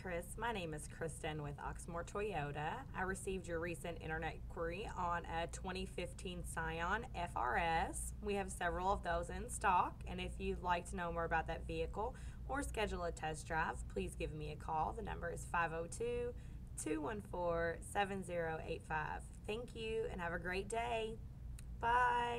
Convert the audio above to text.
Chris. My name is Kristen with Oxmoor Toyota. I received your recent internet query on a 2015 Scion FRS. We have several of those in stock, and if you'd like to know more about that vehicle or schedule a test drive, please give me a call. The number is 502 214 7085. Thank you and have a great day. Bye.